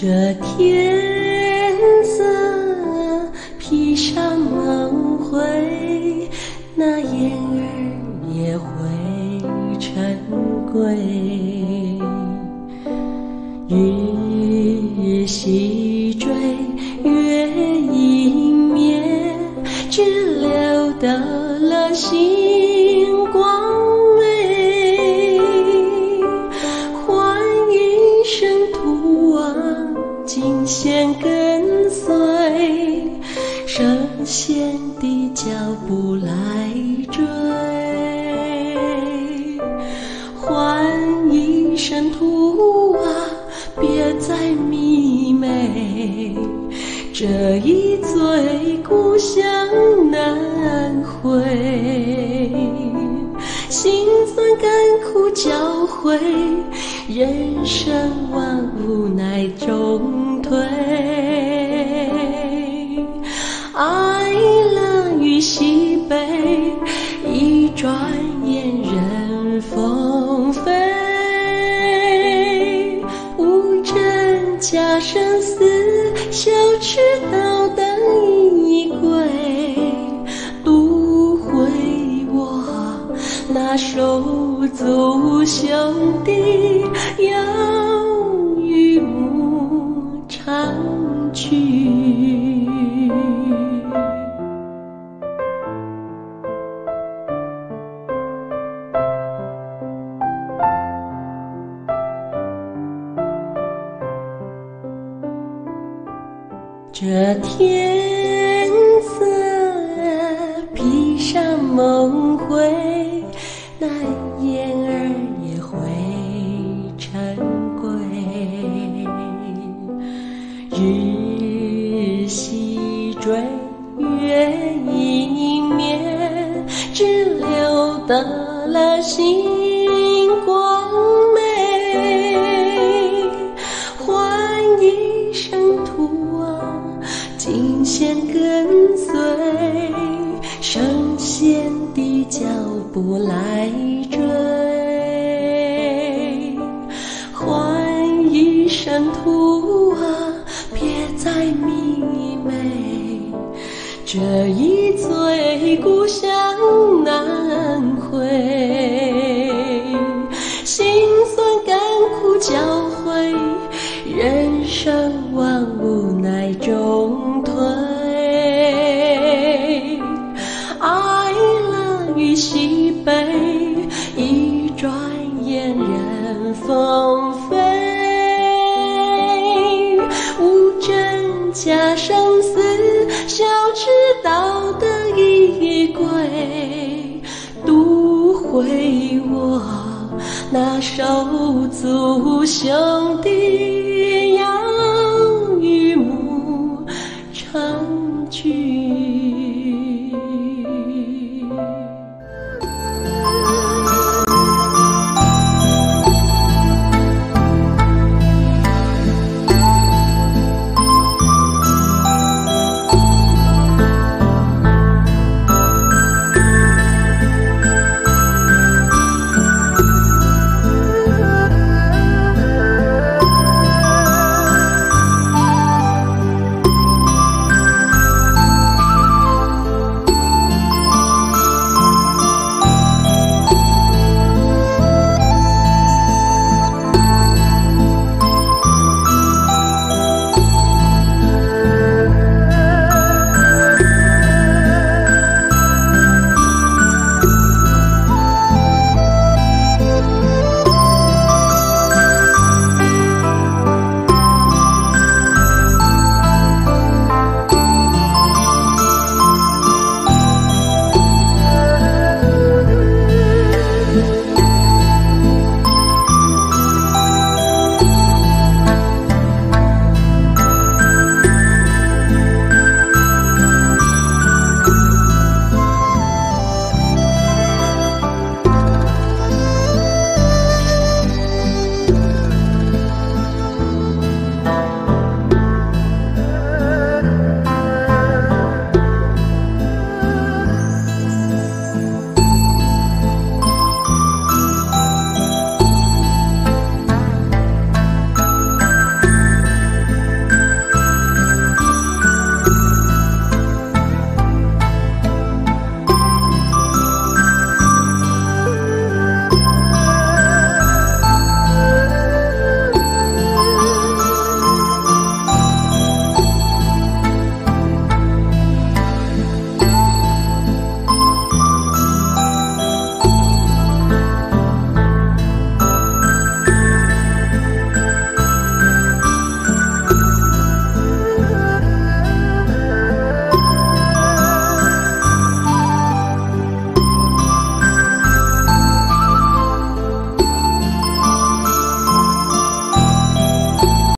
这天色披上梦灰，那燕儿也回尘归。日西坠，月影灭，只留得了星光美。换一生途往，尽弦跟随，圣贤的脚步来追。换一生途啊，别再迷昧，这一醉故乡难回。辛酸甘苦交汇，人生万无奈中退。爱乐与西北，一转眼人风飞。无真假生死，修持道德一归，渡回我那手足兄弟，有与牧长去。这天色披上梦灰，那燕儿也回尘归。日西坠，月影灭，只留得了星光美。换一生途啊，尽弦跟随，圣贤的脚步来追。换一生途啊，别再迷昧，这一醉故乡难回。辛酸甘苦交汇，人生万无奈中退。爱乐与西北，一转眼人风飞。无真假生死，修持道德一归，渡回我那手足兄弟。